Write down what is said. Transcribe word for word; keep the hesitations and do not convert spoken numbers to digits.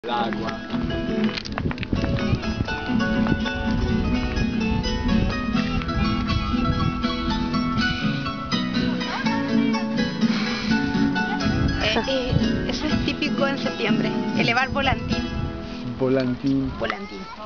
El agua. Eh, eh, eso es típico en septiembre, elevar volantín. Volantín. Volantín.